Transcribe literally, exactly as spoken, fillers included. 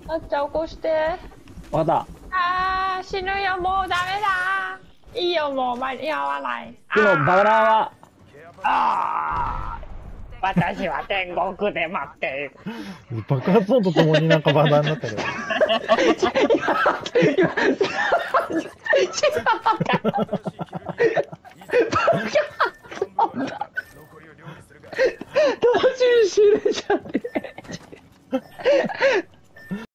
あっちゃん起こして。 わかっあー、死ぬよ、もうダメだ。いいよ、もう間に合わない。 た。でも、バカラは、 あー、私は天国で待っている。 爆発音とともになんかバナーになったけど。 違う。